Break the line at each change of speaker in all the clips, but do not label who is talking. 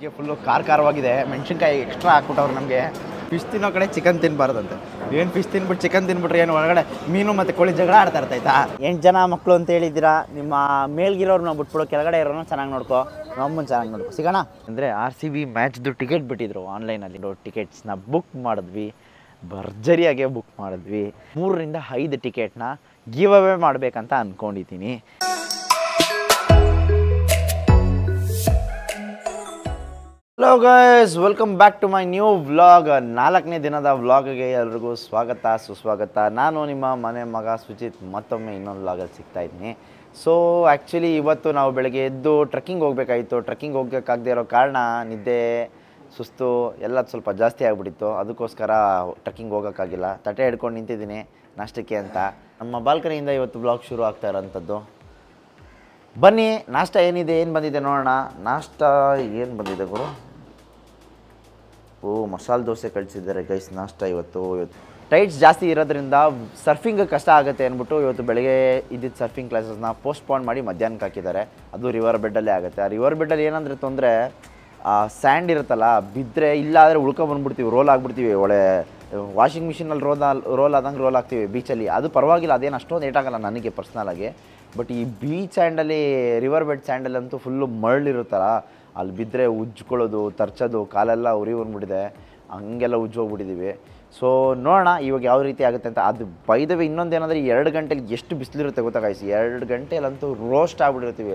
ಮಜ್ಜಿಗೆ ಫುಲ್ಲು ಖಾರವಾಗಿದೆ. ಮೆಣಸಿನ್ಕಾಯಿ ಎಕ್ಸ್ಟ್ರಾ ಹಾಕ್ಬಿಟ್ಟವ್ರು ನಮಗೆ. ಫಿಶ್ ತಿನ್ನೋ ಕಡೆ ಚಿಕನ್ ತಿನ್ನಬಾರ್ದಂತೆ. ಏನು ಫಿಶ್ ತಿನ್ಬಿಟ್ಟು ಚಿಕನ್ ತಿನ್ಬಿಟ್ರೆ ಏನು ಒಳಗಡೆ ಮೀನು ಮತ್ತು ಕೋಳಿ ಜಗಳ ಆಡ್ತಾ ಇರ್ತಾಯ್ತಾ? 8 ಜನ ಮಕ್ಕಳು ಅಂತ ಹೇಳಿದ್ದೀರಾ. ನಿಮ್ಮ ಮೇಲ್ಗಿರೋರನ್ನ ಬಿಟ್ಬಿಡು, ಕೆಳಗಡೆ ಇರೋನು ಚೆನ್ನಾಗಿ ನೋಡ್ಕೊ, ನಮ್ಮನ್ನು ಚೆನ್ನಾಗಿ ನೋಡ್ಕೊ. ಸಿಗೋಣ ಅಂದರೆ RCB ಮ್ಯಾಚ್ದು ಟಿಕೆಟ್ ಬಿಟ್ಟಿದ್ರು ಆನ್ಲೈನಲ್ಲಿ. ಟಿಕೆಟ್ಸ್ನ ಬುಕ್ ಮಾಡಿದ್ವಿ, ಭರ್ಜರಿಯಾಗೆ ಬುಕ್ ಮಾಡಿದ್ವಿ. 3 ರಿಂದ 5 ಟಿಕೆಟ್ನ ಗಿವ್ ಅವೇ ಮಾಡಬೇಕಂತ ಅಂದ್ಕೊಂಡಿದ್ದೀನಿ. Hello guys, welcome back to my new vlog. 4ನೇ ದಿನದ ವ್ಲಾಗ್ಗೆ ಎಲ್ರಿಗೂ ಸ್ವಾಗತ ಸುಸ್ವಾಗತ. ನಾನು ನಿಮ್ಮ ಮನೆ ಮಗ ಸುಜಿತ್ ಮತ್ತೊಮ್ಮೆ ಇನ್ನೊಂದು ವ್ಲಾಗಲ್ಲಿ ಸಿಗ್ತಾಯಿದ್ದೀನಿ. ಸೊ ಆ್ಯಕ್ಚುಲಿ ಇವತ್ತು ನಾವು ಬೆಳಗ್ಗೆ ಎದ್ದು ಟ್ರೆಕ್ಕಿಂಗ್ ಹೋಗಬೇಕಾಗಿತ್ತು. ಟ್ರೆಕ್ಕಿಂಗ್ ಹೋಗೋಕ್ಕಾಗದೇ ಇರೋ ಕಾರಣ ನಿದ್ದೆ ಸುಸ್ತು ಎಲ್ಲ ಸ್ವಲ್ಪ ಜಾಸ್ತಿ ಆಗಿಬಿಟ್ಟಿತ್ತು. ಅದಕ್ಕೋಸ್ಕರ ಟ್ರೆಕ್ಕಿಂಗ್ ಹೋಗೋಕ್ಕಾಗಿಲ್ಲ. ತಟ್ಟೆ ಹಿಡ್ಕೊಂಡು ನಿಂತಿದ್ದೀನಿ ನಾಷ್ಟಕ್ಕೆ ಅಂತ. ನಮ್ಮ ಬಾಲ್ಕನಿಯಿಂದ ಇವತ್ತು ವ್ಲಾಗ್ ಶುರು ಆಗ್ತಾ ಇರೋಂಥದ್ದು. ಬನ್ನಿ ನಾಷ್ಟ ಏನಿದೆ, ಏನು ಬಂದಿದೆ ನೋಡೋಣ. ನಾಷ್ಟ ಏನು ಬಂದಿದೆ ಗುರು? ಮಸಾಲೆ ದೋಸೆ ಕಳಿಸಿದ್ದಾರೆ ಗೈಸ್ ನಾಷ್ಟ ಇವತ್ತು. ಟೈಟ್ಸ್ ಜಾಸ್ತಿ ಇರೋದ್ರಿಂದ ಸರ್ಫಿಂಗ್ ಕಷ್ಟ ಆಗುತ್ತೆ ಅಂದ್ಬಿಟ್ಟು ಇವತ್ತು ಬೆಳಗ್ಗೆ ಇದ್ದಿದ್ದು ಸರ್ಫಿಂಗ್ ಕ್ಲಾಸಸ್ನ ಪೋಸ್ಟ್ಪೋನ್ ಮಾಡಿ ಮಧ್ಯಾಹ್ನಕ್ಕೆ ಹಾಕಿದ್ದಾರೆ. ಅದು ರಿವರ್ ಬೆಡ್ಡಲ್ಲೇ ಆಗುತ್ತೆ. ಆ ರಿವರ್ ಬೆಡ್ಡಲ್ಲಿ ಏನಂದರೆ ತೊಂದರೆ, ಸ್ಯಾಂಡ್ ಇರುತ್ತಲ್ಲ, ಬಿದ್ದರೆ ಇಲ್ಲಾದರೆ ಉಳ್ಕೊಬಂದ್ಬಿಡ್ತೀವಿ, ರೋಲ್ ಆಗಿಬಿಡ್ತೀವಿ. ಒಳ್ಳೆ ವಾಷಿಂಗ್ ಮಿಷಿನಲ್ಲಿ ರೋಲ್ ಆದಂಗೆ ರೋಲ್ ಆಗ್ತೀವಿ ಬೀಚಲ್ಲಿ. ಅದು ಪರವಾಗಿಲ್ಲ, ಅದೇನು ಅಷ್ಟೊಂದು ಏಟಾಗಲ್ಲ ನನಗೆ ಪರ್ಸ್ನಲಾಗಿ. ಬಟ್ ಈ ಬೀಚ್ ಸ್ಯಾಂಡಲ್ಲಿ, ರಿವರ್ ಬೆಡ್ ಸ್ಯಾಂಡಲ್ಲಂತೂ ಫುಲ್ಲು ಮರಳಿರುತ್ತಲ್ಲ, ಅಲ್ಲಿ ಬಿದ್ದರೆ ಉಜ್ಕೊಳ್ಳೋದು, ತರ್ಚೋದು, ಕಾಲೆಲ್ಲ ಉರಿ ಬಂದ್ಬಿಟ್ಟಿದೆ, ಹಂಗೆಲ್ಲ ಉಜ್ಜೋಗ್ಬಿಟ್ಟಿದ್ದೀವಿ. ಸೊ ನೋಡೋಣ ಇವಾಗ ಯಾವ ರೀತಿ ಆಗುತ್ತೆ ಅಂತ. ಅದು ಬೈದವೆ. ಇನ್ನೊಂದೇನಂದರೆ 2 ಗಂಟೆಲಿ ಎಷ್ಟು ಬಿಸಿಲಿರುತ್ತೆ ಗೊತ್ತಾ ಗಾಯ್ಸ್. 2 ಗಂಟೆಲಂತೂ ರೋಸ್ಟ್ ಆಗಿಬಿಟ್ಟಿರ್ತೀವಿ,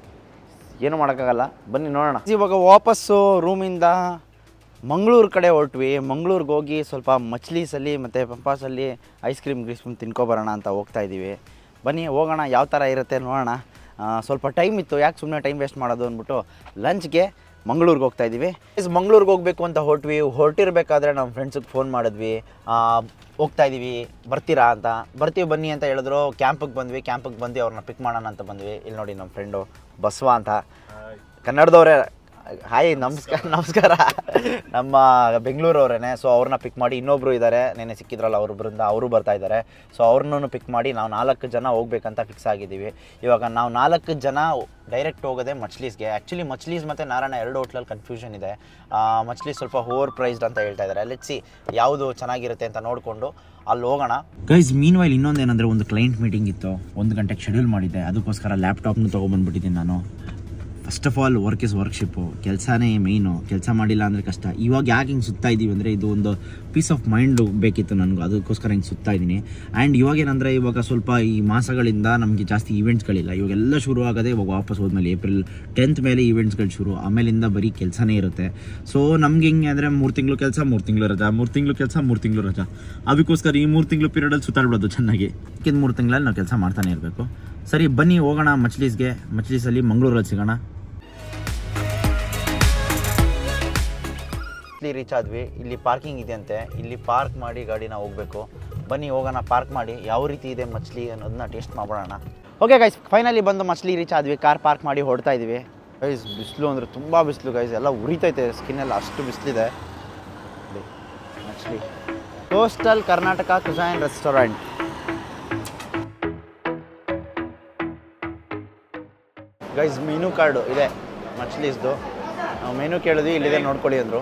ಏನು ಮಾಡೋಕ್ಕಾಗಲ್ಲ. ಬನ್ನಿ ನೋಡೋಣ. ಇವಾಗ ವಾಪಸ್ಸು ರೂಮಿಂದ ಮಂಗಳೂರು ಕಡೆ ಹೊರಟ್ವಿ. ಮಂಗಳೂರಿಗೆ ಹೋಗಿ ಸ್ವಲ್ಪ ಮಚ್ಲೀಸಲ್ಲಿ ಮತ್ತು ಪಂಪಾಸಲ್ಲಿ ಐಸ್ ಕ್ರೀಮ್ ತಿನ್ಕೊಬರೋಣ ಅಂತ ಹೋಗ್ತಾಯಿದ್ದೀವಿ. ಬನ್ನಿ ಹೋಗೋಣ, ಯಾವ ಥರ ಇರುತ್ತೆ ನೋಡೋಣ. ಸ್ವಲ್ಪ ಟೈಮ್ ಇತ್ತು, ಯಾಕೆ ಸುಮ್ಮನೆ ಟೈಮ್ ವೇಸ್ಟ್ ಮಾಡೋದು ಅಂದ್ಬಿಟ್ಟು ಲಂಚ್ಗೆ ಮಂಗಳೂರಿಗೆ ಹೋಗ್ತಾಯಿದ್ದೀವಿ. ಮಂಗಳೂರಿಗೆ ಹೋಗಬೇಕು ಅಂತ ಹೊರಟಿರಬೇಕಾದ್ರೆ ನಮ್ಮ ಫ್ರೆಂಡ್ಸಿಗೆ ಫೋನ್ ಮಾಡಿದ್ವಿ, ಹೋಗ್ತಾಯಿದ್ದೀವಿ ಬರ್ತೀರಾ ಅಂತ. ಬರ್ತೀವಿ ಬನ್ನಿ ಅಂತ ಹೇಳಿದ್ರು. ಕ್ಯಾಂಪಿಗೆ ಬಂದು ಅವ್ರನ್ನ ಪಿಕ್ ಮಾಡೋಣ ಅಂತ ಬಂದ್ವಿ. ಇಲ್ಲಿ ನೋಡಿ ನಮ್ಮ ಫ್ರೆಂಡು ಬಸವ ಅಂತ, ಕನ್ನಡದವರೇ. ಹಾಯ್, ನಮಸ್ಕಾರ. ನಮ್ಮ ಬೆಂಗಳೂರವರೇ. ಸೊ ಅವ್ರನ್ನ ಪಿಕ್ ಮಾಡಿ, ಇನ್ನೊಬ್ಬರು ಇದ್ದಾರೆ ನೆನ್ನೆ ಸಿಕ್ಕಿದ್ರಲ್ಲ ಅವರೊಬ್ಬರಿಂದ, ಅವರು ಬರ್ತಾಯಿದ್ದಾರೆ. ಸೊ ಅವ್ರನ್ನೂ ಪಿಕ್ ಮಾಡಿ ನಾವು 4 ಜನ ಹೋಗ್ಬೇಕಂತ ಫಿಕ್ಸ್ ಆಗಿದ್ದೀವಿ. ಇವಾಗ ನಾವು 4 ಜನ ಡೈರೆಕ್ಟ್ ಹೋಗೋದೆ ಮಚ್ಲೀಸ್ಗೆ. ಆ್ಯಕ್ಚುಲಿ ಮಚ್ಲೀಸ್ ಮತ್ತು ನಾರಾಯಣ 2 ಹೋಟ್ಲಲ್ಲಿ ಕನ್ಫ್ಯೂಷನ್ ಇದೆ. ಮಚ್ಲೀಸ್ ಸ್ವಲ್ಪ ಓವರ್ ಪ್ರೈಸ್ಡ್ ಅಂತ ಹೇಳ್ತಾ ಇದ್ದಾರೆ. ಲೆಟ್ಸ್ ಸಿ ಯಾವುದು ಚೆನ್ನಾಗಿರುತ್ತೆ ಅಂತ ನೋಡಿಕೊಂಡು ಅಲ್ಲಿ ಹೋಗೋಣ. ಗೈಸ್ ಮೀನ್ವೈಲ್ ಇನ್ನೊಂದೇನೆಂದರೆ, ಒಂದು ಕ್ಲೈಂಟ್ ಮೀಟಿಂಗ್ ಇತ್ತು, 1 ಗಂಟೆಗೆ ಶೆಡ್ಯೂಲ್ ಮಾಡಿದ್ದೆ. ಅದಕ್ಕೋಸ್ಕರ ಲ್ಯಾಪ್ಟಾಪ್ನು ತೊಗೊಬಂದ್ಬಿಟ್ಟಿದ್ದೀನಿ ನಾನು. First of all work is worship, ಕೆಲಸನೇ ಮೇಯ್ನು. ಕೆಲಸ ಮಾಡಿಲ್ಲ ಅಂದರೆ ಕಷ್ಟ. ಇವಾಗ ಯಾಕೆ ಹಿಂಗೆ ಸುತ್ತಾ ಇದ್ದೀವಿ ಅಂದರೆ, ಇದು ಒಂದು ಪೀಸ್ ಆಫ್ ಮೈಂಡು ಬೇಕಿತ್ತು ನನಗೂ, ಅದಕ್ಕೋಸ್ಕರ ಹಿಂಗೆ ಸುತ್ತಾ ಇದ್ದೀನಿ. ಆ್ಯಂಡ್ ಇವಾಗೇನಂದರೆ, ಇವಾಗ ಸ್ವಲ್ಪ ಈ ಮಾಸಗಳಿಂದ ನಮಗೆ ಜಾಸ್ತಿ ಈವೆಂಟ್ಸ್ಗಳಿಲ್ಲ. ಇವಾಗೆಲ್ಲ ಶುರು ಆಗೋದೇ ಇವಾಗ ವಾಪಸ್ ಹೋದ್ಮೇಲೆ ಏಪ್ರಿಲ್ 10th ಮೇಲೆ ಈವೆಂಟ್ಸ್ಗಳು ಶುರು. ಆಮೇಲಿಂದ ಬರೀ ಕೆಲಸನೇ ಇರುತ್ತೆ. ಸೊ ನಮ್ಗೆ ಹೆಂಗೆ ಅಂದರೆ 3 ತಿಂಗಳು ಕೆಲಸ, 3 ತಿಂಗಳು ರಜಾ, 3 ತಿಂಗಳು ಕೆಲಸ, 3 ತಿಂಗಳು ರಜಾ. ಅದಕ್ಕೋಸ್ಕರ ಈ 3 ತಿಂಗಳು ಪೀರಿಯಡಲ್ಲಿ ಸುತ್ತಾಡ್ಬಿಡೋದು ಚೆನ್ನಾಗಿ. 3 ತಿಂಗಳಲ್ಲಿ ನಾವು ಕೆಲಸ ಮಾಡ್ತಾನೆ ಇರಬೇಕು. ಸರಿ ಬನ್ನಿ ಹೋಗೋಣ ಮಚ್ಲೀಸ್ಗೆ. ಮಚ್ಲೀಸಲ್ಲಿ ಮಂಗಳೂರಲ್ಲಿ ಸಿಗೋಣ. ಇಲ್ಲಿ ರೀಚ್ ಆದ್ವಿ. ಇಲ್ಲಿ ಪಾರ್ಕಿಂಗ್ ಇದೆ ಅಂತೆ, ಇಲ್ಲಿ ಪಾರ್ಕ್ ಮಾಡಿ ಗಾಡಿನ ಹೋಗಬೇಕು. ಬನ್ನಿ ಹೋಗೋಣ, ಪಾರ್ಕ್ ಮಾಡಿ ಯಾವ ರೀತಿ ಇದೆ ಮಚ್ಲಿ ಅನ್ನೋದನ್ನ ಟೇಸ್ಟ್ ಮಾಡೋಣ. ಓಕೆ ಗೈಸ್, ಫೈನಲಿ ಬಂದು ಮಚ್ಲಿ ರೀಚ್ ಆದ್ವಿ. ಕಾರ್ ಪಾರ್ಕ್ ಮಾಡಿ ಹೊಡ್ತಾ ಇದ್ವಿ. ಗೈಸ್ ಬಿಸಿಲು ಅಂದರೆ ತುಂಬ ಬಿಸಿಲು ಗೈಸ್, ಎಲ್ಲ ಉರಿತೈತೆ ಸ್ಕಿನ್ನೆಲ್ಲ, ಅಷ್ಟು ಬಿಸಿಲಿದೆ. Machli coastal Karnataka cuisine restaurant. Guys menu card ಇದೆ ಮಚ್ಲೀಸ್ದು. ನಾವು ಮೆನು ಕೇಳಿದ್ವಿ, ಇಲ್ಲಿದೆ ನೋಡ್ಕೊಳ್ಳಿ ಅಂದರು.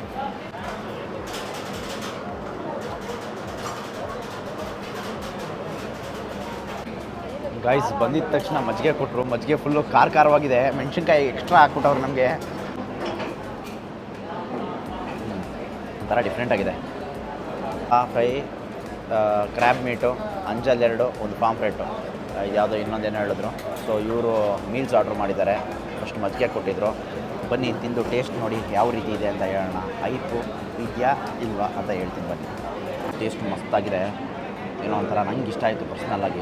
ಗೈಸ್ ಬಂದಿದ್ದ ತಕ್ಷಣ ಮಜ್ಜಿಗೆ ಕೊಟ್ಟರು. ಮಜ್ಜಿಗೆ ಫುಲ್ಲು ಖಾರವಾಗಿದೆ. ಮೆಣಸಿನ್ಕಾಯಿ ಎಕ್ಸ್ಟ್ರಾ ಹಾಕ್ಬಿಟ್ಟವ್ರು ನಮಗೆ. ಒಂಥರ ಡಿಫ್ರೆಂಟಾಗಿದೆ. ಫ್ರೈ, ಕ್ರ್ಯಾಬ್ ಮೀಟು, ಅಂಜಲ್ 2, ಒಂದು ಪಾಂಪ್ಲೆಟು, ಯಾವುದೋ ಇನ್ನೊಂದೇನೋ ಹೇಳಿದ್ರು. ಸೊ ಇವರು ಮೀಲ್ಸ್ ಆರ್ಡ್ರ್ ಮಾಡಿದ್ದಾರೆ. ಫಸ್ಟ್ ಮಜ್ಜಿಗೆ ಕೊಟ್ಟಿದ್ರು. ಬನ್ನಿ ತಿಂದು ಟೇಸ್ಟ್ ನೋಡಿ ಯಾವ ರೀತಿ ಇದೆ ಅಂತ ಹೇಳೋಣ. ಹೈಪು ಇದೆಯಾ ಇಲ್ವಾ ಅಂತ ಹೇಳ್ತೀನಿ ಬನ್ನಿ. ಟೇಸ್ಟ್ ಮಸ್ತಾಗಿದೆ, ಏನೋ ಒಂಥರ ನಂಗೆ ಇಷ್ಟ ಆಯಿತು ಪರ್ಸ್ನಲ್ಲಾಗಿ.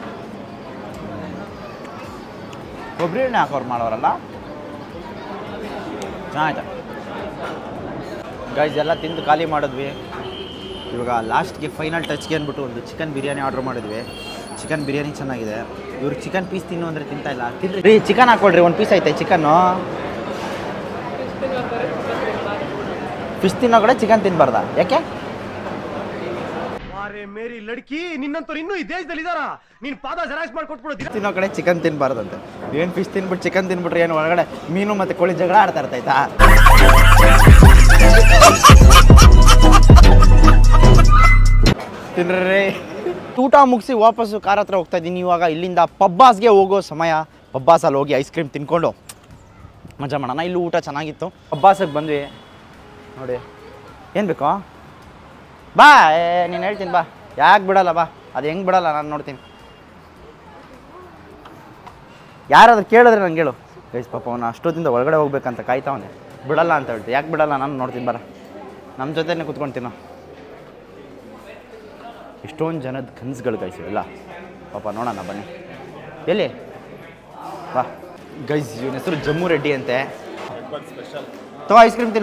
ಕೊಬ್ಬರಿ ಎಣ್ಣೆ ಹಾಕೋರು ಮಾಡೋರಲ್ಲ, ಚೆನ್ನಾಯ್ತು ಗೈಸ್. ಎಲ್ಲ ತಿಂದು ಖಾಲಿ ಮಾಡಿದ್ವಿ. ಇವಾಗ ಲಾಸ್ಟ್ಗೆ ಫೈನಲ್ ಟಚ್ಗೆ ಅಂದ್ಬಿಟ್ಟು ಒಂದು ಚಿಕನ್ ಬಿರಿಯಾನಿ ಆರ್ಡ್ರ್ ಮಾಡಿದ್ವಿ. ಚಿಕನ್ ಬಿರಿಯಾನಿ ಚೆನ್ನಾಗಿದೆ. ಇವ್ರು ಚಿಕನ್ ಪೀಸ್ ತಿನ್ನು ಅಂದರೆ ತಿಂತಾಯಿಲ್ಲ. ತಿನ್ರಿ ಚಿಕನ್ ಹಾಕ್ಕೊಳ್ರಿ, 1 ಪೀಸ್ ಐತೆ ಚಿಕನ್ನು. ಫಿಶ್ ತಿನ್ನೋ ಕಡೆ ಚಿಕನ್ ತಿನ್ನಬಾರ್ದಾ? ಯಾಕೆ?
ಮೇರಿ ಲಡ್ಕಿ ನಿನ್ನಂತವ್ರು ಇನ್ನೂ ಈ ದೇಶದಲ್ಲಿ ಇದಾರ? ನೀನು ಪಾದ ಜೆರಾಕ್ಸ್ ಮಾಡಿ ಕೊಟ್ಬಿಡೋದು.
ತಿನ್ನೋ ಕಡೆ ಚಿಕನ್ ತಿನ್ನಬಾರ್ದಂತೆ. ಏನು ಫಿಶ್ ತಿನ್ಬಿಟ್ಟು ಚಿಕನ್ ತಿನ್ಬಿಟ್ರೆ ಏನು ಒಳಗಡೆ ಮೀನು ಮತ್ತು ಕೋಳಿ ಜಗಳ ಆಡ್ತಾ ಇರ್ತಾಯ್ತಾ? ತಿನ್ರಿ. ಊಟ ಮುಗಿಸಿ ವಾಪಸ್ಸು ಕಾರ್ ಹತ್ರ ಹೋಗ್ತಾ ಇದ್ದೀನಿ. ಇವಾಗ ಇಲ್ಲಿಂದ ಪಬ್ಬಾಸ್ಗೆ ಹೋಗೋ ಸಮಯ. ಪಬ್ಬಾಸಲ್ಲಿ ಹೋಗಿ ಐಸ್ ಕ್ರೀಮ್ ತಿನ್ಕೊಂಡು ಮಜಾ ಮಾಡೋಣ. ಇಲ್ಲಿ ಊಟ ಚೆನ್ನಾಗಿತ್ತು. ಪಬ್ಬಾಸಿಗೆ ಬಂದ್ವಿ ನೋಡಿ. ಏನು ಬೇಕೋ ಬಾ, ನೀನು ಹೇಳ್ತೀನಿ ಬಾ. ಯಾಕೆ ಬಿಡಲ್ಲ ಬಾ, ಅದು ಹೆಂಗೆ ಬಿಡಲ್ಲ ನಾನು ನೋಡ್ತೀನಿ. ಯಾರಾದ್ರೂ ಕೇಳಿದ್ರೆ ನಂಗೆ ಹೇಳು. ಗೈಸ್ ಪಾಪ ಅವನು ಅಷ್ಟೊತ್ತಿಂದ ಒಳಗಡೆ ಹೋಗ್ಬೇಕಂತ ಕಾಯ್ತಾವನೆ, ಬಿಡಲ್ಲ ಅಂತ ಹೇಳ್ತೀವಿ. ಯಾಕೆ ಬಿಡಲ್ಲ ನಾನು ನೋಡ್ತೀನಿ ಬರ, ನಮ್ಮ ಜೊತೆನೇ ಕುತ್ಕೊಳ್ತೀನೋ. ಇಷ್ಟೊಂದು ಜನದ ಕನ್ಸುಗಳು ಗೈಸ್ ಇಲ್ಲ ಪಾಪ, ನೋಡೋಣ ಬನ್ನಿ. ಎಲ್ಲಿ ಬಾ ಗೈಸ್, ಇವನ ಹೆಸರು ಜಮ್ಮು ರೆಡ್ಡಿ ಅಂತೆ. ತಗೋ ಐಸ್ ಕ್ರೀಮ್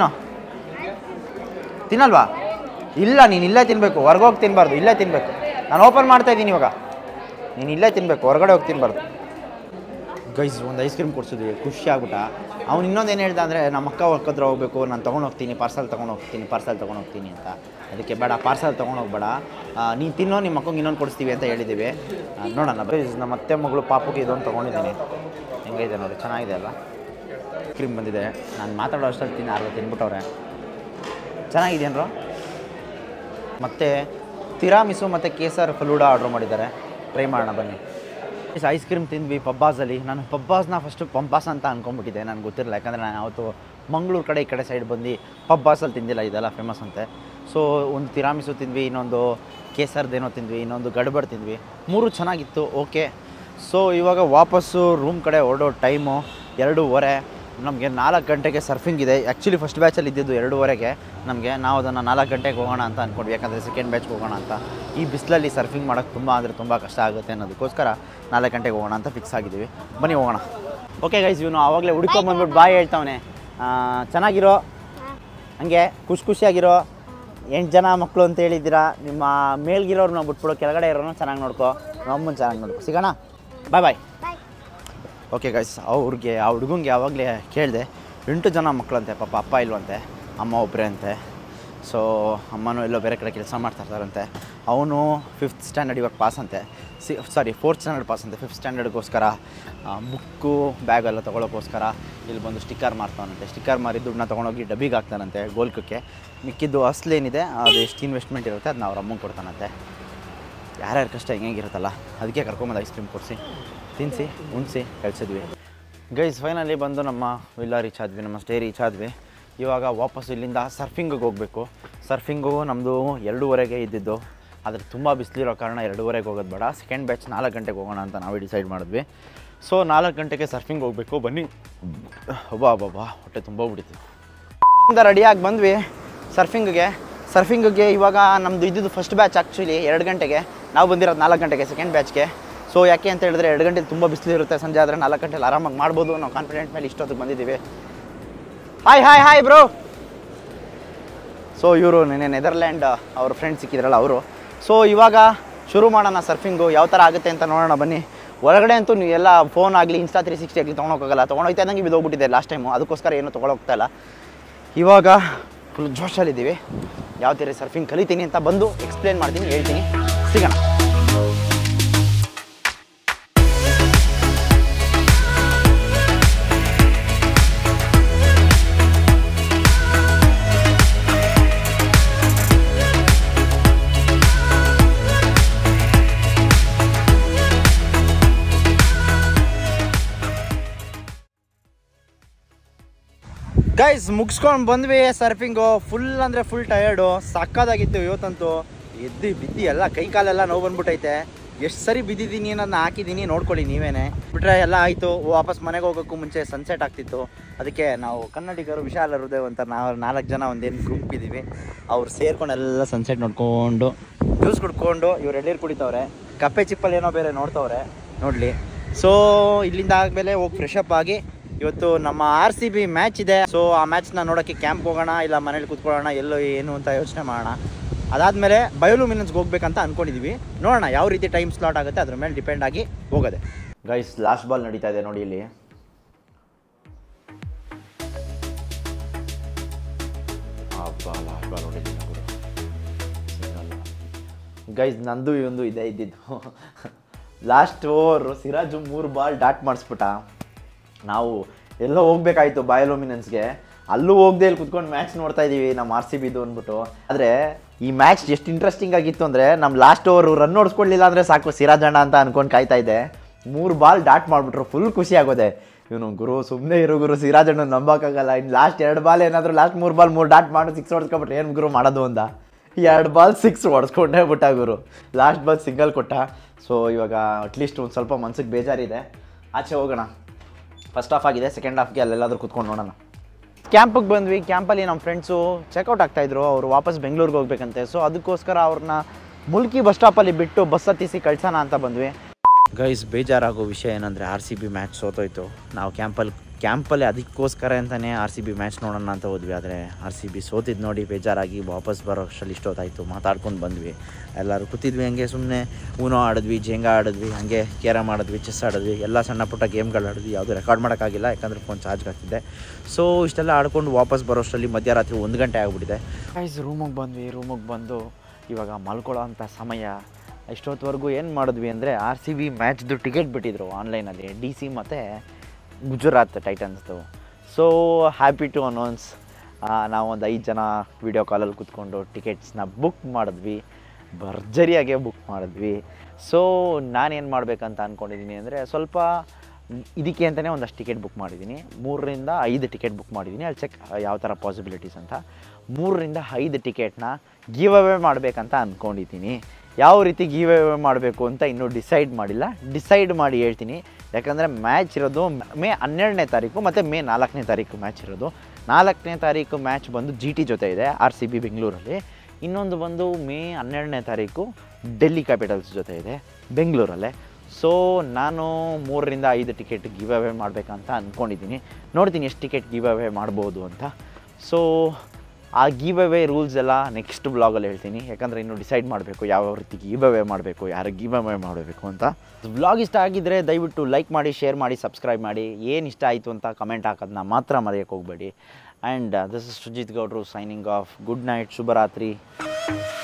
ತಿನ್ನಲ್ವಾ? ಇಲ್ಲ, ನೀನು ಇಲ್ಲೇ ತಿನ್ನಬೇಕು, ಹೊರ್ಗೋಗಿ ತಿನ್ನಬಾರ್ದು, ಇಲ್ಲೇ ತಿನ್ನಬೇಕು. ನಾನು ಓಪನ್ ಮಾಡ್ತಾಯಿದ್ದೀನಿ ಇವಾಗ, ನೀನು ಇಲ್ಲೇ ತಿನ್ನಬೇಕು, ಹೊರಗಡೆ ಹೋಗಿ ತಿನ್ನಬಾರ್ದು. ಗೈಸ್ ಒಂದು ಐಸ್ ಕ್ರೀಮ್ ಕೊಡ್ಸಿದ್ವಿ, ಖುಷಿ ಆಗ್ಬಿಟ್ಟ. ಅವ್ನು ಇನ್ನೊಂದು ಏನು ಹೇಳ್ದ ಅಂದರೆ, ನಮ್ಮ ಅಕ್ಕ ಹತ್ರ ಹೋಗಬೇಕು, ನಾನು ತೊಗೊಂಡೋಗ್ತೀನಿ, ಪಾರ್ಸಲ್ ತೊಗೊಂಡೋಗ್ತೀನಿ ಅಂತ. ಅದಕ್ಕೆ ಬೇಡ, ಪಾರ್ಸಲ್ ತೊಗೊಂಡೋಗ್ಬೇಡ, ನೀನು ತಿನ್ನೋ, ನಿಮ್ಮ ಅಕ್ಕಂಗೆ ಇನ್ನೊಂದು ಕೊಡಿಸ್ತೀವಿ ಅಂತ ಹೇಳಿದ್ದೀವಿ. ನೋಡೋಣ. ನಮ್ಮ ಅತ್ತೆ ಮಗಳು ಪಾಪುಗೆ ಇದೊಂದು ತೊಗೊಂಡಿದ್ದೀನಿ. ಹೆಂಗಿದೆ ನೋಡಿ, ಚೆನ್ನಾಗಿದೆ ಅಲ್ಲ. ಐಸ್ ಕ್ರೀಮ್ ಬಂದಿದೆ. ನಾನು ಮಾತಾಡೋ ಅಷ್ಟಲ್ಲಿ ತಿನ್ಬಿಟ್ಟವ್ರೆ. ಚೆನ್ನಾಗಿದೆಯನ್ರೋ. ಮತ್ತು ತಿರಾಮಿಸು ಮತ್ತು ಕೇಸರ್ ಫಲೂಡಾ ಆರ್ಡ್ರ್ ಮಾಡಿದ್ದಾರೆ, ಟ್ರೈ ಮಾಡೋಣ ಬನ್ನಿ. ಐಸ್ ಕ್ರೀಮ್ ತಿಂದ್ವಿ ಪಬ್ಬಾಸಲ್ಲಿ. ನಾನು ಪಬ್ಬಾಸ್ನ ಫಸ್ಟು ಪಂಪಾಸ್ ಅಂತ ಅಂದ್ಕೊಂಡ್ಬಿಟ್ಟಿದ್ದೆ, ನನಗೆ ಗೊತ್ತಿರಲಿಲ್ಲ. ಯಾಕಂದರೆ ನಾನು ಯಾವತ್ತು ಮಂಗಳೂರು ಕಡೆ ಈ ಕಡೆ ಸೈಡ್ ಬಂದು ಪಬ್ಬಾಸಲ್ಲಿ ತಿಂದಿಲ್ಲ, ಇದೆಲ್ಲ ಫೇಮಸ್ ಅಂತೆ. ಸೊ ಒಂದು ತಿರಾಮಿಸು ತಿಂದ್ವಿ, ಇನ್ನೊಂದು ಕೇಸರ್ದೇನೋ ತಿಂದ್ವಿ, ಇನ್ನೊಂದು ಗಡ್ಬಡ್ ತಿಂದ್ವಿ. 3 ಚೆನ್ನಾಗಿತ್ತು. ಓಕೆ, ಸೊ ಇವಾಗ ವಾಪಸ್ಸು ರೂಮ್ ಕಡೆ ಹೊರಡೋ ಟೈಮು 2:30. ನಮಗೆ 4 ಗಂಟೆಗೆ ಸರ್ಫಿಂಗ್ ಇದೆ. ಆ್ಯಕ್ಚುಲಿ ಫಸ್ಟ್ ಬ್ಯಾಚಲ್ಲಿ ಇದ್ದಿದ್ದು 2:30ಗೆ ನಮಗೆ. ನಾವು ಅದನ್ನು 4 ಗಂಟೆಗೆ ಹೋಗೋಣ ಅಂತ ಅಂದ್ಕೊಂಡ್ವಿ, ಯಾಕಂದರೆ ಸೆಕೆಂಡ್ ಬ್ಯಾಚ್ಗೆ ಹೋಗೋಣ ಅಂತ. ಈ ಬಿಸಿಲಲ್ಲಿ ಸರ್ಫಿಂಗ್ ಮಾಡೋಕ್ಕೆ ತುಂಬ ಕಷ್ಟ ಆಗುತ್ತೆ ಅನ್ನೋದಕ್ಕೋಸ್ಕರ 4 ಗಂಟೆಗೆ ಹೋಗೋಣ ಅಂತ ಫಿಕ್ಸ್ ಆಗಿದ್ದೀವಿ. ಬನ್ನಿ ಹೋಗೋಣ. ಓಕೆ ಗೈಸ್, ಇವನು ಆವಾಗಲೇ ಹುಡ್ಕೊಂಬಂದ್ಬಿಟ್ಟು ಬಾಯ್ ಹೇಳ್ತಾವನೆ. ಚೆನ್ನಾಗಿರೋ, ಹಂಗೆ ಖುಷಿಯಾಗಿರೋ. 8 ಜನ ಮಕ್ಕಳು ಅಂತ ಹೇಳಿದ್ದೀರಾ. ನಿಮ್ಮ ಮೇಲ್ಗಿರೋರು ಬಿಟ್ಬಿಡೋ, ಕೆಳಗಡೆ ಇರೋನು ಚೆನ್ನಾಗಿ ನೋಡ್ಕೊ, ನಮ್ಮನ್ನು ಚೆನ್ನಾಗಿ ನೋಡ್ಕೊ. ಸಿಗೋಣ, ಬಾಯ್. ಓಕೆ ಗೈಸ್, ಆ ಹುಡುಗಂಗೆ ಯಾವಾಗಲೇ ಕೇಳಿದೆ, 8 ಜನ ಮಕ್ಕಳಂತೆ. ಪಾಪ ಅಪ್ಪ ಇಲ್ವಂತೆ, ಅಮ್ಮ ಒಬ್ಬರೇ ಅಂತೆ. ಸೊ ಅಮ್ಮನೂ ಎಲ್ಲೋ ಬೇರೆ ಕಡೆ ಕೆಲಸ ಮಾಡ್ತಾಯಿರ್ತಾರಂತೆ. ಅವನು 5th ಸ್ಟ್ಯಾಂಡರ್ಡ್ ಇವಾಗ ಪಾಸ್ ಅಂತೆ. 4th ಸ್ಟ್ಯಾಂಡರ್ಡ್ ಪಾಸ್ ಅಂತೆ. 5th ಸ್ಟ್ಯಾಂಡರ್ಡ್ಗೋಸ್ಕರ ಬುಕ್ಕು ಬ್ಯಾಗೆಲ್ಲ ತೊಗೊಳೋಕ್ಕೋಸ್ಕರ ಇಲ್ಲಿ ಬಂದು ಸ್ಟಿಕ್ಕರ್ ಮಾರ್ತಾನಂತೆ. ಸ್ಟಿಕ್ಕರ್ ಮಾರಿ ದುಡ್ಡನ್ನ ತೊಗೊಂಡೋಗಿ ಡಬ್ಬಿಗೆ ಹಾಕ್ತಾನಂತೆ, ಗೋಲ್ಕಕ್ಕೆ. ಮಿಕ್ಕಿದ್ದು ಅಸಲೇನಿದೆ ಅದು ಎಷ್ಟು ಇನ್ವೆಸ್ಟ್ಮೆಂಟ್ ಇರುತ್ತೆ ಅದನ್ನ ಅವ್ರ ಅಮ್ಮಂಗೆ ಕೊಡ್ತಾನಂತೆ. ಯಾರ್ಯಾರ ಕಷ್ಟ ಹೆಂಗಿರುತ್ತಲ್ಲ, ಅದಕ್ಕೆ ಕರ್ಕೊಂಬಂದು ಐಸ್ ಕ್ರೀಮ್ ಕೊಡಿಸಿ ತಿನ್ನಿಸಿ ಉಣಿಸಿ ಕಳಿಸಿದ್ವಿ. ಗೈಸ್ ಫೈನಲಿ ಬಂದು ನಮ್ಮ ವಿಲ್ಲಾ ರೀಚ್ ಆದ್ವಿ, ನಮ್ಮ ಸ್ಟೇ ರೀಚ್ ಆದ್ವಿ. ಇವಾಗ ವಾಪಸ್ ಇಲ್ಲಿಂದ ಸರ್ಫಿಂಗಿಗೆ ಹೋಗಬೇಕು. ಸರ್ಫಿಂಗು ನಮ್ಮದು 2:30ಗೆ ಇದ್ದಿದ್ದು, ಆದರೆ ತುಂಬ ಬಿಸಿಲಿರೋ ಕಾರಣ 2:30ಗೆ ಹೋಗೋದು ಬೇಡ. ಸೆಕೆಂಡ್ ಬ್ಯಾಚ್ 4 ಗಂಟೆಗೆ ಹೋಗೋಣ ಅಂತ ನಾವೇ ಡಿಸೈಡ್ ಮಾಡಿದ್ವಿ. ಸೊ 4 ಗಂಟೆಗೆ ಸರ್ಫಿಂಗ್ ಹೋಗಬೇಕು. ಬನ್ನಿ. ಹೊಟ್ಟೆ ತುಂಬ ಬಿಡ್ತೀವಿ. ರೆಡಿಯಾಗಿ ಬಂದ್ವಿ ಸರ್ಫಿಂಗಿಗೆ. ಇವಾಗ ನಮ್ಮದು ಇದ್ದಿದ್ದು ಫಸ್ಟ್ ಬ್ಯಾಚ್ ಆ್ಯಕ್ಚುಲಿ 2 ಗಂಟೆಗೆ, ನಾವು ಬಂದಿರೋದು 4 ಗಂಟೆಗೆ ಸೆಕೆಂಡ್ ಬ್ಯಾಚ್ಗೆ. ಸೊ ಯಾಕೆ ಅಂತ ಹೇಳಿದ್ರೆ 2 ಗಂಟೆಲಿ ತುಂಬ ಬಿಸಿಲು ಇರುತ್ತೆ, ಸಂಜೆ ಆದರೆ 4 ಗಂಟೆಲಿ ಆರಾಮಾಗಿ ಮಾಡ್ಬೋದು. ನಾವು ಕಾನ್ಫಿಡೆಂಟ್ ಮೇಲೆ ಇಷ್ಟೊತ್ತಿಗೆ ಬಂದಿದ್ದೀವಿ. Hi bro. ಸೊ ಇವರು ನೆನ್ನೆ ನೆದರ್ಲ್ಯಾಂಡ್ ಅವ್ರ ಫ್ರೆಂಡ್ ಸಿಕ್ಕಿದ್ರಲ್ಲ ಅವರು. ಸೊ ಇವಾಗ ಶುರು ಮಾಡೋಣ ಸರ್ಫಿಂಗು. ಯಾವ ಥರ ಆಗುತ್ತೆ ಅಂತ ನೋಡೋಣ ಬನ್ನಿ. ಒಳಗಡೆ ಅಂತೂ ನೀವು ಎಲ್ಲ ಫೋನ್ ಆಗಲಿ, Insta 360 ಆಗಲಿ ತೊಗೊಳೋಕ್ಕಾಗಲ್ಲ. ತೊಗೊಂಡೋಗ್ತಾ ಇದ್ದಂಗೆ ಬಿದ್ದೋಗ್ಬಿಟ್ಟಿದೆ ಲಾಸ್ಟ್ ಟೈಮು, ಅದಕ್ಕೋಸ್ಕರ ಏನೂ ತೊಗೊಳೋಗ್ತಾ ಇಲ್ಲ. ಇವಾಗ ಫುಲ್ ಜೋಶಲ್ಲಿದ್ದೀವಿ. ಯಾವ ಥರ ಸರ್ಫಿಂಗ್ ಕಲಿತೀನಿ ಅಂತ ಬಂದು ಎಕ್ಸ್ಪ್ಲೇನ್ ಮಾಡ್ತೀನಿ, ಹೇಳ್ತೀನಿ. ಸಿಗೋಣ. ಗೈಸ್ ಮುಗಿಸ್ಕೊಂಡು ಬಂದ್ವಿ ಸರ್ಫಿಂಗು. ಫುಲ್ ಅಂದರೆ ಫುಲ್ ಟಯರ್ಡು, ಸಕ್ಕದಾಗಿತ್ತು ಇವತ್ತಂತೂ. ಬಿದ್ದು ಎಲ್ಲ ಕೈ ಕಾಲೆಲ್ಲ ನೋವು ಬಂದ್ಬಿಟ್ಟೈತೆ. ಎಷ್ಟು ಸರಿ ಬಿದ್ದಿದ್ದೀನಿ ಅನ್ನೋದನ್ನ ಹಾಕಿದ್ದೀನಿ, ನೋಡ್ಕೊಳ್ಳಿ ನೀವೇನೆ. ಬಿಟ್ರೆ ಎಲ್ಲ ಆಯಿತು. ವಾಪಸ್ ಮನೆಗೆ ಹೋಗೋಕ್ಕೂ ಮುಂಚೆ ಸನ್ಸೆಟ್ ಆಗ್ತಿತ್ತು. ಅದಕ್ಕೆ ನಾವು ಕನ್ನಡಿಗರು ವಿಶಾಲ ಹೃದಯ ಅಂತ ನಾವು 4 ಜನ ಒಂದೇನು ಗ್ರೂಪ್ ಇದ್ದೀವಿ. ಅವ್ರು ಸೇರ್ಕೊಂಡು ಎಲ್ಲ ಸನ್ಸೆಟ್ ನೋಡ್ಕೊಂಡು ಜ್ಯೂಸ್ ಕುಡ್ಕೊಂಡು ಇವ್ರು ಎಳ್ಳೀರು ಕುಡಿತವ್ರೆ. ಕಪ್ಪೆ ಚಿಪ್ಪಲ್ಲಿ ಏನೋ ಬೇರೆ ನೋಡ್ತವ್ರೆ, ನೋಡಲಿ. ಸೊ ಇಲ್ಲಿಂದ ಆದಮೇಲೆ ಹೋಗಿ ಫ್ರೆಶ್ ಅಪ್ ಆಗಿ ಇವತ್ತು ನಮ್ಮ RCB ಮ್ಯಾಚ್ ಇದೆ. ಸೊ ಆ ಮ್ಯಾಚ್ನ ನೋಡೋಕ್ಕೆ ಕ್ಯಾಂಪ್ಗೆ ಹೋಗೋಣ, ಇಲ್ಲ ಮನೇಲಿ ಕೂತ್ಕೊಳ್ಳೋಣ, ಎಲ್ಲೋ ಏನು ಅಂತ ಯೋಚನೆ ಮಾಡೋಣ. ಅದಾದಮೇಲೆ ಬಯಲುಮಿನನ್ಸ್ಗೆ ಹೋಗ್ಬೇಕಂತ ಅಂದ್ಕೊಂಡಿದ್ದೀವಿ. ನೋಡೋಣ ಯಾವ ರೀತಿ ಟೈಮ್ ಸ್ಲಾಟ್ ಆಗುತ್ತೆ, ಅದ್ರ ಮೇಲೆ ಡಿಪೆಂಡ್ ಆಗಿ ಹೋಗೋದೆ. ಗೈಸ್ ಲಾಸ್ಟ್ ಬಾಲ್ ನಡೀತಾ ಇದೆ ನೋಡಿ ಇಲ್ಲಿ. ಲಾಸ್ಟ್ ಬಾಲ್ ನೋಡಿದ್ದೀನಿ ಗೈಸ್. ನಂದು ಇದೊಂದು ಇದೇ ಇದ್ದಿದ್ದು. Last over Siraj 3 ball dot ಮಾಡಿಸ್ಬಿಟ್ಟ. ನಾವು ಎಲ್ಲೋ ಹೋಗ್ಬೇಕಾಯ್ತು ಬಾಯಲೋಮಿನೆನ್ಸ್ಗೆ, ಅಲ್ಲೂ ಹೋಗದೆ ಇಲ್ಲಿ ಕುತ್ಕೊಂಡು ಮ್ಯಾಚ್ ನೋಡ್ತಾ ಇದ್ದೀವಿ ನಮ್ಮ RCBದು ಅಂದ್ಬಿಟ್ಟು. ಆದರೆ ಈ ಮ್ಯಾಚ್ ಎಷ್ಟು ಇಂಟ್ರೆಸ್ಟಿಂಗ್ ಆಗಿತ್ತು ಅಂದರೆ ನಮ್ಮ ಲಾಸ್ಟ್ ಓವರು ರನ್ ಹೊಡ್ಸ್ಕೊಳ್ಲಿಲ್ಲ ಅಂದರೆ ಸಾಕು ಸಿರಾಜಣ್ಣ ಅಂತ ಅಂದ್ಕೊಂಡು ಕಾಯ್ತಾ ಇದ್ದೆ. 3 ಬಾಲ್ ಡಾಟ್ ಮಾಡಿಬಿಟ್ರು, ಫುಲ್ ಖುಷಿ ಆಗೋದೆ. ಇವನು ಗುರು ಸುಮ್ಮನೆ ಇರೋ ಗುರು, ಸಿರಾಜಣ್ಣ ನಂಬೋಕ್ಕಾಗಲ್ಲ, ಇನ್ನು ಲಾಸ್ಟ್ 2 ಬಾಲ್ ಏನಾದರೂ ಲಾಸ್ಟ್ 3 ಬಾಲ್ 3 ಡಾಟ್ ಮಾಡಿ 6 ಹೊಡ್ಸ್ಕೊಬಿಟ್ರೆ ಏನು ಗುರು ಮಾಡೋದು ಅಂತ 2 ಬಾಲ್ 6 ಹೊಡ್ಸ್ಕೊಂಡೇ ಬಿಟ್ಟ ಗುರು. ಲಾಸ್ಟ್ ಬಾಲ್ ಸಿಂಗಲ್ ಕೊಟ್ಟ. ಸೊ ಇವಾಗ ಅಟ್ಲೀಸ್ಟ್ ಒಂದು ಸ್ವಲ್ಪ ಮನ್ಸಿಗೆ ಬೇಜಾರಿದೆ. ಆಚೆ ಹೋಗೋಣ. ಫಸ್ಟ್ ಹಾಫ್ ಆಗಿದೆ, ಸೆಕೆಂಡ್ ಹಾಫ್ಗೆ ಅಲ್ಲೆಲ್ಲಾದರೂ ಕೂತ್ಕೊಂಡು ನೋಡೋಣ. ಕ್ಯಾಂಪಿಗೆ ಬಂದ್ವಿ. ಕ್ಯಾಂಪಲ್ಲಿ ನಮ್ಮ ಫ್ರೆಂಡ್ಸು ಚೆಕ್ಔಟ್ ಆಗ್ತಾಯಿದ್ರು, ಅವರು ವಾಪಸ್ ಬೆಂಗಳೂರಿಗೆ ಹೋಗ್ಬೇಕಂತೆ. ಸೊ ಅದಕ್ಕೋಸ್ಕರ ಅವ್ರನ್ನ ಮುಲ್ಕಿ ಬಸ್ ಸ್ಟಾಪಲ್ಲಿ ಬಿಟ್ಟು ಬಸ್ ಹತ್ತಿಸಿ ಕಳ್ಸೋಣ ಅಂತ ಬಂದ್ವಿ. ಗೈಸ್, ಬೇಜಾರಾಗೋ ವಿಷಯ ಏನಂದರೆ RCB ಮ್ಯಾಚ್ ಸೋತೋಯ್ತು. ನಾವು ಕ್ಯಾಂಪಲ್ಲಿ ಅದಕ್ಕೋಸ್ಕರ ಅಂತಲೇ RCB ಮ್ಯಾಚ್ ನೋಡೋಣ ಅಂತ ಹೋದ್ವಿ. ಆದರೆ RCB ಸೋತಿದ್ದು ನೋಡಿ ಬೇಜಾರಾಗಿ ವಾಪಸ್ ಬರೋ ಅಷ್ಟರಲ್ಲಿ ಇಷ್ಟೊತ್ತಾಯಿತು. ಮಾತಾಡ್ಕೊಂಡು ಬಂದ್ವಿ, ಎಲ್ಲರೂ ಕೂತಿದ್ವಿ. ಹಂಗೆ ಸುಮ್ಮನೆ ಊನೋ ಆಡಿದ್ವಿ, ಜೇಂಗಾ ಆಡಿದ್ವಿ, ಹಾಗೆ ಕ್ಯಾರಮ್ ಆಡಿದ್ವಿ, ಚೆಸ್ ಆಡಿದ್ವಿ, ಎಲ್ಲ ಸಣ್ಣ ಪುಟ್ಟ ಗೇಮ್ಗಳು ಆಡಿದ್ವಿ. ಯಾವುದು ರೆಕಾರ್ಡ್ ಮಾಡೋಕ್ಕಾಗಿಲ್ಲ, ಯಾಕಂದರೆ ಫೋನ್ ಚಾರ್ಜ್ ಆಗ್ತಿದೆ. ಸೊ ಇಷ್ಟೆಲ್ಲ ಆಡ್ಕೊಂಡು ವಾಪಸ್ ಬರೋಷ್ಟರಲ್ಲಿ ಮಧ್ಯರಾತ್ರಿ 1 ಗಂಟೆ ಆಗಿಬಿಟ್ಟಿದೆ. ಗೈಸ್, ರೂಮಿಗೆ ಬಂದ್ವಿ. ರೂಮಿಗೆ ಬಂದು ಇವಾಗ ಮಲ್ಕೊಳ್ಳೋ ಅಂಥ ಸಮಯ. ಇಷ್ಟೊತ್ತವರೆಗೂ ಏನು ಮಾಡಿದ್ವಿ ಅಂದರೆ RCB ಮ್ಯಾಚ್ದು ಟಿಕೆಟ್ ಬಿಟ್ಟಿದ್ರು ಆನ್ಲೈನಲ್ಲಿ, DC ಮತ್ತು ಗುಜರಾತ್ ಟೈಟನ್ಸ್ದು. ಸೊ ಹ್ಯಾಪಿ ಟು ಅನೌನ್ಸ್, ನಾವು ಒಂದು 5 ಜನ ವೀಡಿಯೋ ಕಾಲಲ್ಲಿ ಕೂತ್ಕೊಂಡು ಟಿಕೆಟ್ಸ್ನ ಬುಕ್ ಮಾಡಿದ್ವಿ. ಭರ್ಜರಿಯಾಗೆ ಬುಕ್ ಮಾಡಿದ್ವಿ. ಸೊ ನಾನೇನು ಮಾಡಬೇಕಂತ ಅಂದ್ಕೊಂಡಿದ್ದೀನಿ ಅಂದರೆ, ಸ್ವಲ್ಪ ಇದಕ್ಕೆ ಅಂತಲೇ ಒಂದಷ್ಟು ಟಿಕೆಟ್ ಬುಕ್ ಮಾಡಿದ್ದೀನಿ. 3 ರಿಂದ 5 ಟಿಕೆಟ್ ಬುಕ್ ಮಾಡಿದ್ದೀನಿ. ಅಲ್ಲಿ ಚೆಕ್ ಯಾವ ಥರ ಪಾಸಿಬಿಲಿಟೀಸ್ ಅಂತ. 3 ರಿಂದ 5 ಟಿಕೆಟ್ನ ಗಿವ್ ಅವೇ ಮಾಡಬೇಕಂತ ಅಂದ್ಕೊಂಡಿದ್ದೀನಿ. ಯಾವ ರೀತಿ ಗಿವ್ ಅವೇ ಮಾಡಬೇಕು ಅಂತ ಇನ್ನೂ ಡಿಸೈಡ್ ಮಾಡಿಲ್ಲ. ಡಿಸೈಡ್ ಮಾಡಿ ಹೇಳ್ತೀನಿ. ಯಾಕಂದರೆ ಮ್ಯಾಚ್ ಇರೋದು ಮೇ 12ನೇ ತಾರೀಕು ಮತ್ತು ಮೇ 4ನೇ ತಾರೀಕು ಮ್ಯಾಚ್ ಇರೋದು. 4ನೇ ತಾರೀಕು ಮ್ಯಾಚ್ ಬಂದು GT ಜೊತೆ ಇದೆ, RCB ಬೆಂಗಳೂರಲ್ಲಿ. ಇನ್ನೊಂದು ಬಂದು ಮೇ 12ನೇ ತಾರೀಕು ಡೆಲ್ಲಿ ಕ್ಯಾಪಿಟಲ್ಸ್ ಜೊತೆ ಇದೆ ಬೆಂಗಳೂರಲ್ಲೇ. ಸೊ ನಾನು 3 ರಿಂದ 5 ಟಿಕೆಟ್ ಗಿವ್ ಅವೇ ಮಾಡಬೇಕಂತ ಅಂದ್ಕೊಂಡಿದ್ದೀನಿ. ನೋಡ್ತೀನಿ ಎಷ್ಟು ಟಿಕೆಟ್ ಗಿವ್ ಅವೇ ಮಾಡ್ಬೋದು ಅಂತ. ಸೊ ಆ ಗಿವ್ ಅವೇ ರೂಲ್ಸ್ ಎಲ್ಲ ನೆಕ್ಸ್ಟ್ ಬ್ಲಾಗಲ್ಲಿ ಹೇಳ್ತೀನಿ. ಯಾಕಂದರೆ ಇನ್ನೂ ಡಿಸೈಡ್ ಮಾಡಬೇಕು ಯಾವ ರೀತಿ ಗಿವ್ ಅವೇ ಮಾಡಬೇಕು, ಯಾರಿಗೆ ಗಿವ್ ಅವೇ ಮಾಡಬೇಕು ಅಂತ. ಬ್ಲಾಗ್ ಇಷ್ಟ ಆಗಿದ್ದರೆ ದಯವಿಟ್ಟು ಲೈಕ್ ಮಾಡಿ, ಶೇರ್ ಮಾಡಿ, ಸಬ್ಸ್ಕ್ರೈಬ್ ಮಾಡಿ. ಏನು ಇಷ್ಟ ಆಯಿತು ಅಂತ ಕಮೆಂಟ್ ಹಾಕೋದನ್ನ ಮಾತ್ರ ಮರೆಯೋಕ್ಕೆ ಹೋಗಬೇಡಿ. ಆ್ಯಂಡ್ ದಿಸ್ ಇಸ್ ಸುಜಿತ್ ಗೌಡ್ರು ಸೈನಿಂಗ್ ಆಫ್. ಗುಡ್ ನೈಟ್, ಶುಭರಾತ್ರಿ.